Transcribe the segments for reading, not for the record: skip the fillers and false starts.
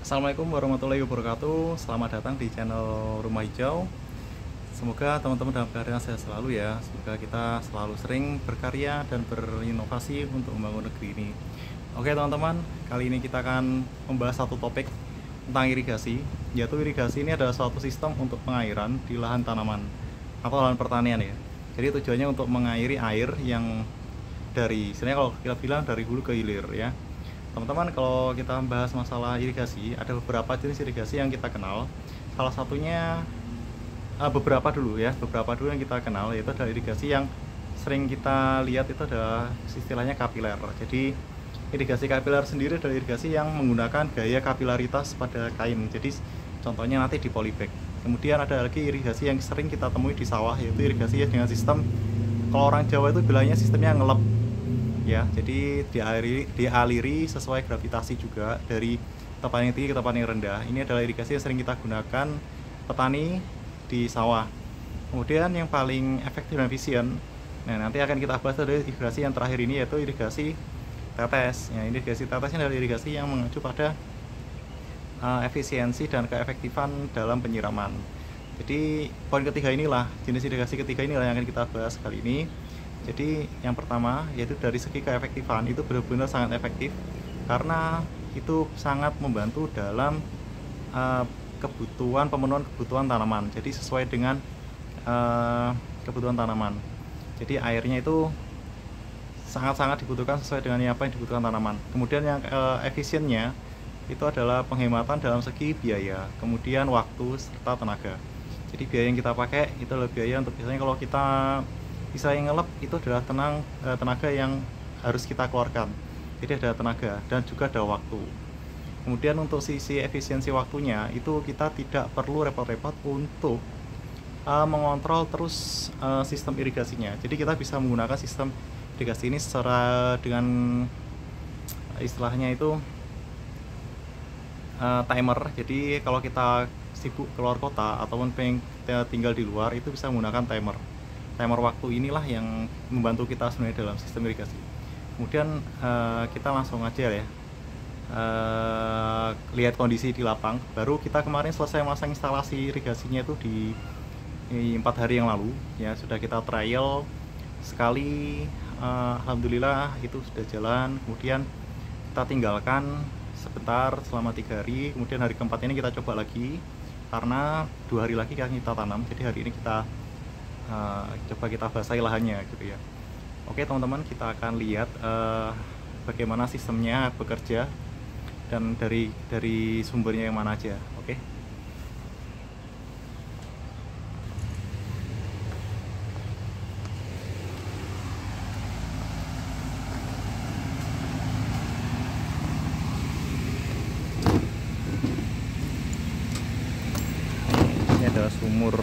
Assalamualaikum warahmatullahi wabarakatuh. Selamat datang di channel Rumah Hijau. Semoga teman-teman dalam keadaan sehat selalu ya. Semoga kita selalu sering berkarya dan berinovasi untuk membangun negeri ini. Oke teman-teman, kali ini kita akan membahas satu topik tentang irigasi. Yaitu irigasi ini adalah suatu sistem untuk pengairan di lahan tanaman atau lahan pertanian ya. Jadi tujuannya untuk mengairi air yang dari, sebenarnya kalau kita bilang dari hulu ke hilir ya. Teman-teman, kalau kita membahas masalah irigasi, ada beberapa jenis irigasi yang kita kenal. Salah satunya beberapa dulu yang kita kenal, yaitu adalah irigasi yang sering kita lihat itu adalah istilahnya kapiler. Jadi irigasi kapiler sendiri adalah irigasi yang menggunakan gaya kapilaritas pada kain. Jadi contohnya nanti di polybag. Kemudian ada lagi irigasi yang sering kita temui di sawah, yaitu irigasi dengan sistem, kalau orang Jawa itu bilangnya sistemnya ngelep ya. Jadi dialiri sesuai gravitasi juga dari tempat yang tinggi ke tempat yang rendah. Ini adalah irigasi yang sering kita gunakan petani di sawah. Kemudian yang paling efektif dan efisien, nah nanti akan kita bahas adalah irigasi yang terakhir ini, yaitu irigasi tetes ya. Irigasi tetesnya adalah irigasi yang mengacu pada efisiensi dan keefektifan dalam penyiraman. Jadi poin ketiga inilah, jenis irigasi ketiga inilah yang akan kita bahas kali ini. Jadi yang pertama yaitu dari segi keefektifan, itu benar-benar sangat efektif karena itu sangat membantu dalam pemenuhan kebutuhan tanaman. Jadi sesuai dengan kebutuhan tanaman. Jadi airnya itu sangat-sangat dibutuhkan sesuai dengan apa yang dibutuhkan tanaman. Kemudian yang efisiennya itu adalah penghematan dalam segi biaya, kemudian waktu serta tenaga. Jadi biaya yang kita pakai itu adalah biaya untuk, biasanya kalau kita bisa yang ngelep itu adalah tenaga yang harus kita keluarkan. Jadi ada tenaga dan juga ada waktu. Kemudian untuk sisi efisiensi waktunya itu kita tidak perlu repot-repot untuk mengontrol terus sistem irigasinya. Jadi kita bisa menggunakan sistem irigasi ini secara dengan istilahnya itu timer. Jadi kalau kita sibuk keluar kota ataupun pengen tinggal di luar, itu bisa menggunakan timer waktu. Inilah yang membantu kita sebenarnya dalam sistem irigasi. Kemudian kita langsung aja ya lihat kondisi di lapang. Baru kita kemarin selesai masang instalasi irigasinya itu di 4 hari yang lalu ya. Sudah kita trial sekali, alhamdulillah itu sudah jalan. Kemudian kita tinggalkan sebentar selama 3 hari. Kemudian hari keempat ini kita coba lagi, karena 2 hari lagi kan kita tanam. Jadi hari ini kita coba kita basahi lahannya gitu ya. Oke teman-teman, kita akan lihat bagaimana sistemnya bekerja dan dari sumbernya yang mana aja. Oke. Ini adalah sumur.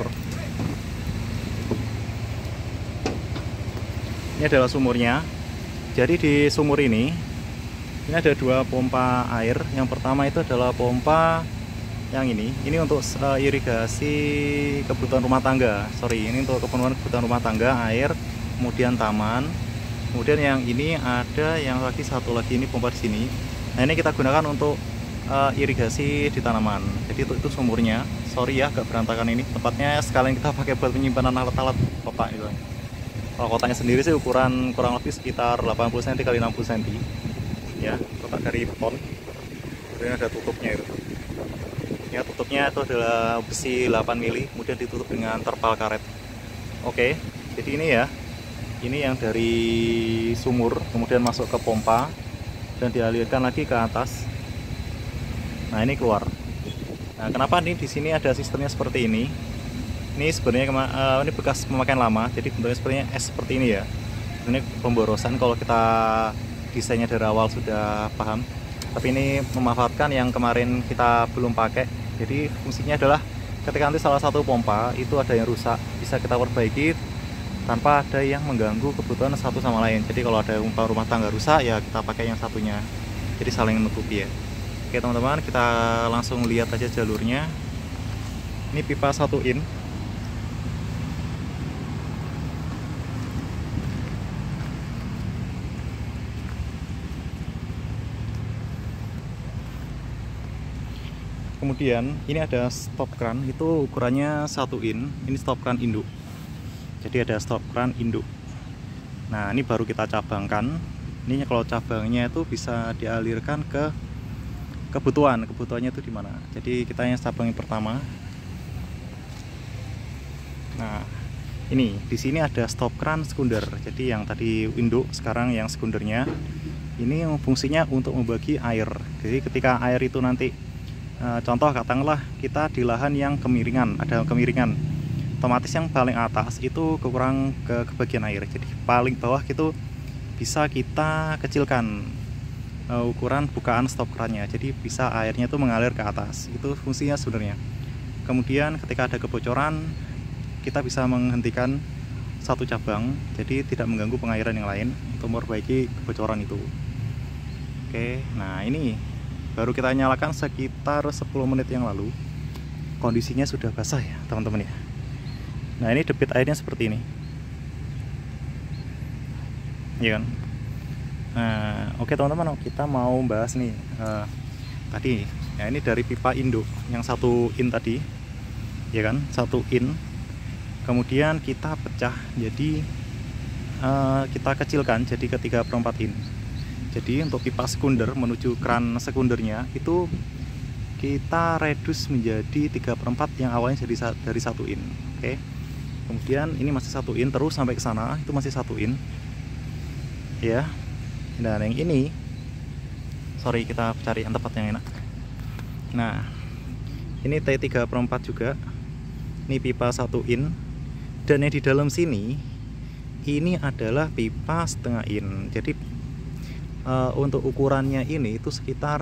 Ini adalah sumurnya. Jadi di sumur ini ada 2 pompa air. Yang pertama itu adalah pompa yang ini untuk irigasi kebutuhan rumah tangga. Ini untuk kepenuhan kebutuhan rumah tangga, air, kemudian taman. Kemudian yang ini ada yang satu lagi ini pompa di sini. Nah ini kita gunakan untuk irigasi di tanaman. Jadi itu sumurnya. Sorry ya agak berantakan ini tempatnya, sekalian kita pakai buat penyimpanan alat-alat kotak gitu. Kalau kotaknya sendiri sih ukuran kurang lebih sekitar 80 cm x 60 cm ya, kotak dari beton. Kemudian ada tutupnya itu ya, tutupnya itu adalah besi 8 mili, kemudian ditutup dengan terpal karet. Oke, jadi ini ya, ini yang dari sumur kemudian masuk ke pompa dan dialirkan lagi ke atas. Nah ini keluar. Nah kenapa nih di sini ada sistemnya seperti ini? Ini sebenarnya ini bekas pemakaian lama, jadi bentuknya sepertinya es seperti ini ya. Ini pemborosan kalau kita desainnya dari awal sudah paham, tapi ini memanfaatkan yang kemarin kita belum pakai. Jadi fungsinya adalah ketika nanti salah satu pompa itu ada yang rusak, bisa kita perbaiki tanpa ada yang mengganggu kebutuhan satu sama lain. Jadi kalau ada pompa rumah tangga rusak ya kita pakai yang satunya, jadi saling menutupi ya. Oke teman-teman, kita langsung lihat aja jalurnya. Ini pipa 1 in. Kemudian ini ada stop kran, itu ukurannya 1 in. Ini stop kran induk. Jadi ada stop kran induk. Nah, ini baru kita cabangkan. Ini kalau cabangnya itu bisa dialirkan ke kebutuhannya itu di mana. Jadi kita yang cabangin pertama. Nah, ini di sini ada stop kran sekunder. Jadi yang tadi induk, sekarang yang sekundernya. Ini fungsinya untuk membagi air. Jadi ketika air itu nanti contoh katakanlah kita di lahan yang kemiringan, ada kemiringan, otomatis yang paling atas itu kekurang ke kebagian air. Jadi paling bawah itu bisa kita kecilkan ukuran bukaan stop krannya. Jadi bisa airnya itu mengalir ke atas. Itu fungsinya sebenarnya. Kemudian ketika ada kebocoran, kita bisa menghentikan satu cabang, jadi tidak mengganggu pengairan yang lain untuk memperbaiki kebocoran itu. Oke, nah ini baru kita nyalakan sekitar 10 menit yang lalu. Kondisinya sudah basah ya teman-teman ya. Nah, ini debit airnya seperti ini, ya kan. Nah, oke teman-teman, kita mau bahas nih tadi ya, ini dari pipa induk yang 1 in tadi, ya kan, 1 in. Kemudian kita pecah, jadi kita kecilkan jadi ke 3/4 in. Jadi untuk pipa sekunder menuju kran sekundernya itu kita reduce menjadi 3/4 yang awalnya jadi dari 1 in. Oke. Kemudian ini masih 1 in terus sampai ke sana, itu masih 1 in. Ya. Dan yang ini, sorry, kita cari yang tempat yang enak. Nah, ini T3/4 juga. Ini pipa 1 in. Dan yang di dalam sini ini adalah pipa setengah in. Jadi untuk ukurannya ini itu sekitar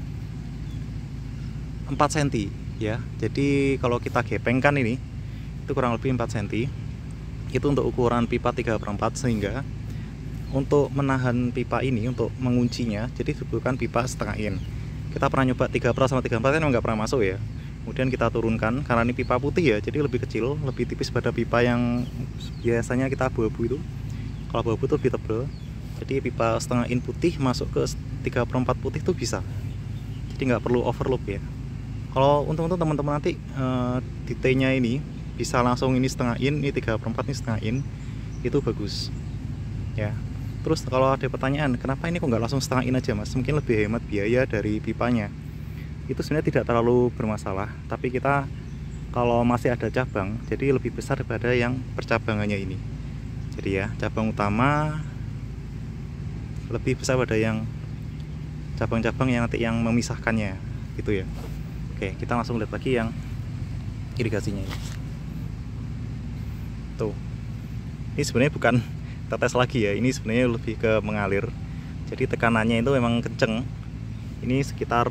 4 cm ya. Jadi kalau kita gepengkan ini itu kurang lebih 4 cm. Itu untuk ukuran pipa 3/4, sehingga untuk menahan pipa ini, untuk menguncinya, jadi dibutuhkan pipa setengah in. Kita pernah nyoba 3/4 sama 3/4 kan nggak pernah masuk ya. Kemudian kita turunkan, karena ini pipa putih ya, jadi lebih kecil, lebih tipis pada pipa yang biasanya kita abu-abu itu. Kalau abu-abu itu lebih tebal. Jadi pipa setengah in putih masuk ke 3/4 putih itu bisa. Jadi nggak perlu overload ya. Kalau untuk teman-teman nanti di T-nya ini bisa langsung ini setengah in, ini 3/4, ini setengah in, itu bagus ya. Terus kalau ada pertanyaan, kenapa ini kok nggak langsung setengah in aja mas? Mungkin lebih hemat biaya dari pipanya. Itu sebenarnya tidak terlalu bermasalah, tapi kita kalau masih ada cabang, jadi lebih besar daripada yang percabangannya ini. Jadi ya, cabang utama lebih besar pada yang cabang-cabang yang nanti yang memisahkannya gitu ya. Oke, kita langsung lihat lagi yang irigasinya ini. Tuh, ini sebenarnya bukan tetes lagi ya, ini sebenarnya lebih ke mengalir. Jadi tekanannya itu memang kenceng. Ini sekitar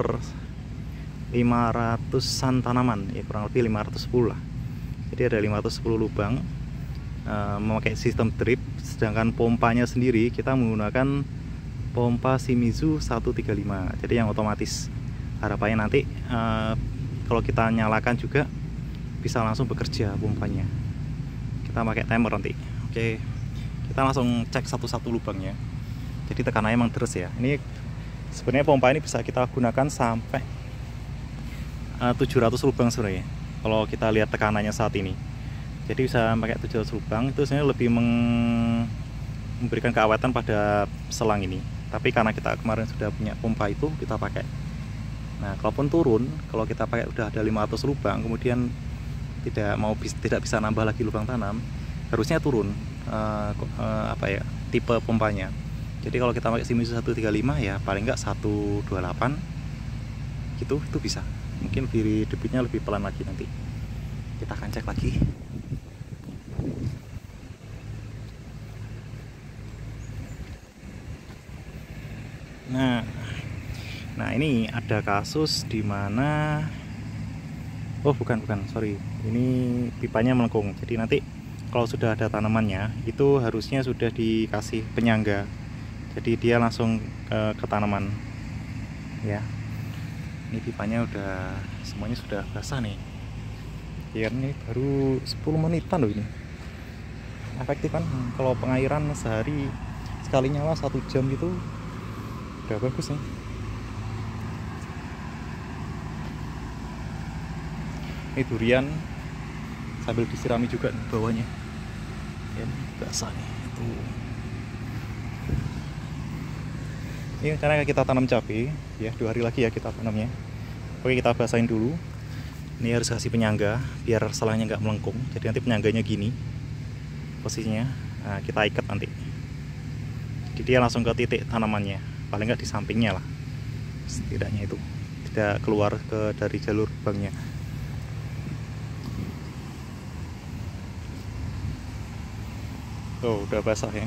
500-an tanaman ya, kurang lebih 510 lah. Jadi ada 510 lubang, memakai sistem drip. Sedangkan pompanya sendiri kita menggunakan pompa Shimizu 135, jadi yang otomatis. Harapannya nanti kalau kita nyalakan juga bisa langsung bekerja pompanya. Kita pakai timer nanti. Oke, kita langsung cek satu-satu lubangnya. Jadi tekanannya emang terus ya. Ini sebenarnya pompa ini bisa kita gunakan sampai 700 lubang sebenarnya kalau kita lihat tekanannya saat ini. Jadi bisa pakai 700 lubang, itu sebenarnya lebih memberikan keaweten pada selang ini. Tapi karena kita kemarin sudah punya pompa itu, kita pakai. Nah, kalaupun turun, kalau kita pakai udah ada 500 lubang, kemudian tidak bisa nambah lagi lubang tanam, harusnya turun tipe pompanya. Jadi kalau kita pakai Shimizu 135 ya paling nggak 128 gitu, itu bisa. Mungkin debitnya lebih pelan lagi nanti. Kita akan cek lagi. Nah ini ada kasus di mana, oh bukan, sorry, ini pipanya melengkung. Jadi nanti kalau sudah ada tanamannya itu harusnya sudah dikasih penyangga. Jadi dia langsung ke tanaman ya. Ini pipanya udah semuanya sudah basah nih. Ya ini baru 10 menitan loh ini. Efektif kan? Kalau pengairan sehari sekali nyala 1 jam gitu udah bagus nih. Ini durian sambil disirami juga nih bawahnya. Ya, basah nih. Tuh. Ini karena kita tanam cabai ya, 2 hari lagi ya kita tanamnya. Oke, kita basahin dulu. Ini harus kasih penyangga biar selangnya nggak melengkung. Jadi nanti penyangganya gini posisinya. Nah, kita ikat nanti. Jadi dia langsung ke titik tanamannya, paling nggak di sampingnya lah. Setidaknya itu tidak keluar dari jalur lubangnya. Oh, udah basah ya.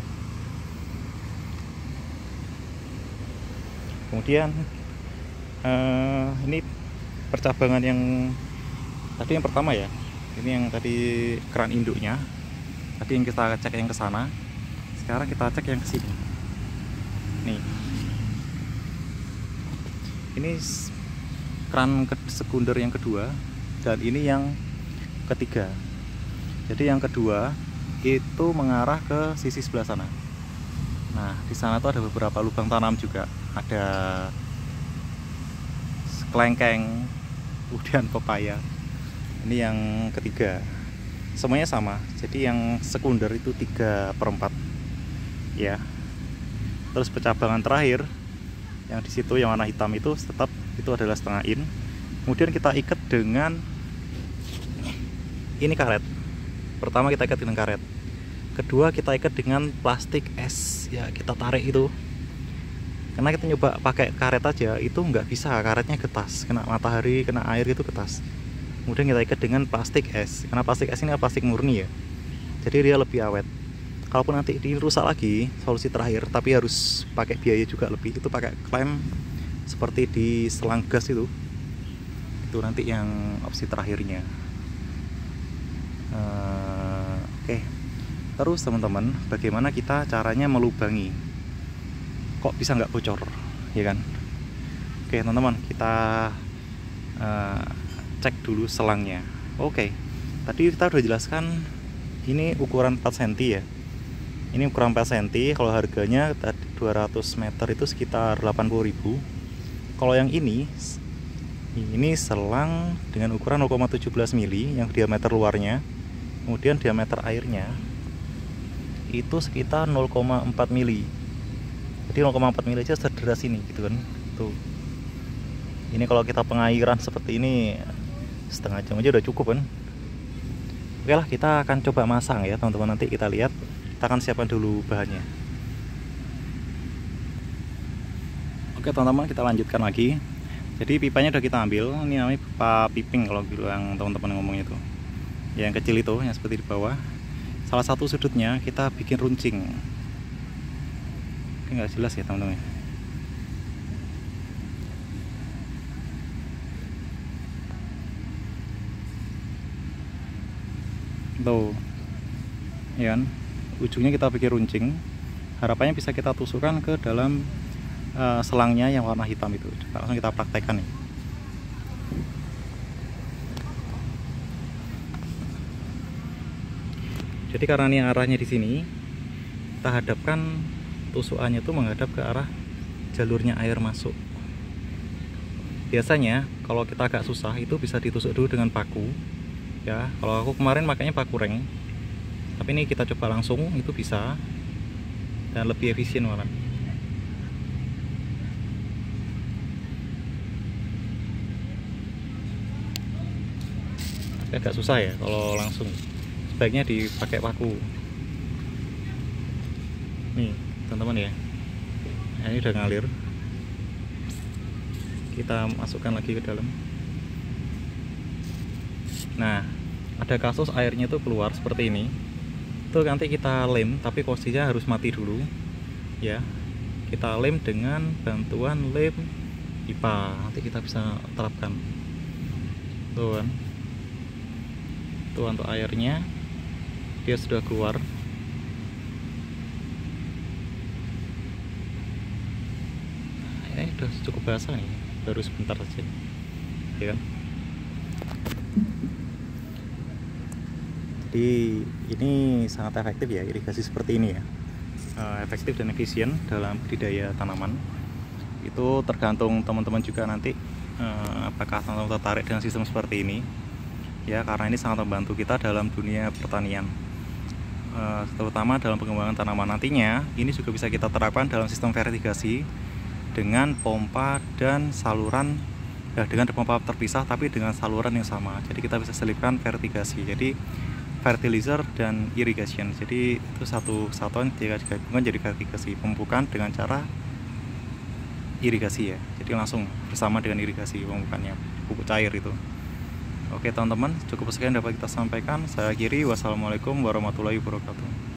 Kemudian ini percabangan yang tadi yang pertama ya. Ini yang tadi keran induknya. Tadi yang kita cek yang ke sana. Sekarang kita cek yang ke sini. Nih. Ini keran sekunder yang kedua dan ini yang ketiga. Jadi yang kedua itu mengarah ke sisi sebelah sana. Nah, di sana tuh ada beberapa lubang tanam juga. Ada kelengkeng, kemudian pepaya. Ini yang ketiga. Semuanya sama. Jadi yang sekunder itu 3/4 ya. Terus percabangan terakhir yang di situ yang warna hitam itu tetap itu adalah setengah in. Kemudian kita ikat dengan ini karet. Pertama kita ikat dengan karet. Kedua kita ikat dengan plastik es ya, kita tarik itu. Karena kita nyoba pakai karet aja itu nggak bisa, karetnya getas, kena matahari, kena air itu getas. Kemudian kita ikat dengan plastik es, karena plastik es ini plastik murni ya, jadi dia lebih awet. Kalaupun nanti dirusak lagi, solusi terakhir, tapi harus pakai biaya juga lebih, itu pakai klem seperti di selang gas itu nanti yang opsi terakhirnya. Oke. Terus teman-teman, bagaimana kita caranya melubangi? Kok bisa nggak bocor, ya kan? Oke teman-teman, kita cek dulu selangnya. Oke, tadi kita udah jelaskan ini ukuran 4 cm ya. Ini ukuran 4 cm, kalau harganya 200 meter itu sekitar 80.000. Kalau yang ini selang dengan ukuran 0,17 mili yang diameter luarnya, kemudian diameter airnya itu sekitar 0,4 mili. Jadi 0,4 mili aja sederas ini gitu kan. Tuh. Ini kalau kita pengairan seperti ini setengah jam aja udah cukup kan. Oke lah, kita akan coba masang ya teman-teman. Nanti kita lihat, kita akan siapkan dulu bahannya. Oke teman-teman, kita lanjutkan lagi. Jadi pipanya udah kita ambil. Ini namanya pipa piping kalau bilang teman-teman ngomongnya itu. Yang kecil itu, yang seperti di bawah. Salah satu sudutnya kita bikin runcing. Ini nggak jelas ya teman-teman. Tuh, ya kan? Ujungnya kita bikin runcing. Harapannya bisa kita tusukkan ke dalam selangnya yang warna hitam itu. Langsung kita praktekkan nih. Jadi karena ini arahnya di sini, kita hadapkan tusukannya itu menghadap ke arah jalurnya air masuk. Biasanya kalau kita agak susah itu bisa ditusuk dulu dengan paku. Ya, kalau aku kemarin makanya paku reng. Tapi ini kita coba langsung, itu bisa dan lebih efisien malah. Tapi agak susah ya kalau langsung. Sebaiknya dipakai paku. Nih teman-teman ya, nah, ini udah ngalir. Kita masukkan lagi ke dalam. Nah, ada kasus airnya tuh keluar seperti ini. Itu nanti kita lem, tapi posisinya harus mati dulu ya. Kita lem dengan bantuan lem pipa. Nanti kita bisa terapkan. Tuh kan, tuh untuk airnya dia sudah keluar. Nah, ini udah cukup basah nih, baru sebentar saja ya kan. Jadi ini sangat efektif ya, irigasi seperti ini ya. Efektif dan efisien dalam budidaya tanaman. Itu tergantung teman-teman juga nanti apakah teman-teman tertarik dengan sistem seperti ini. ya, karena ini sangat membantu kita dalam dunia pertanian, terutama dalam pengembangan tanaman. Nantinya ini juga bisa kita terapkan dalam sistem vertigasi dengan pompa dan saluran, dengan pompa terpisah tapi dengan saluran yang sama. Jadi kita bisa selipkan vertigasi, jadi fertilizer dan irrigation. Jadi itu satu satuan jika digabungkan jadi vertigasi, pemupukan dengan cara irigasi ya. Jadi langsung bersama dengan irigasi pemupukannya, pupuk cair itu. Oke teman-teman, cukup sekian dapat kita sampaikan. Saya akhiri. Wassalamualaikum warahmatullahi wabarakatuh.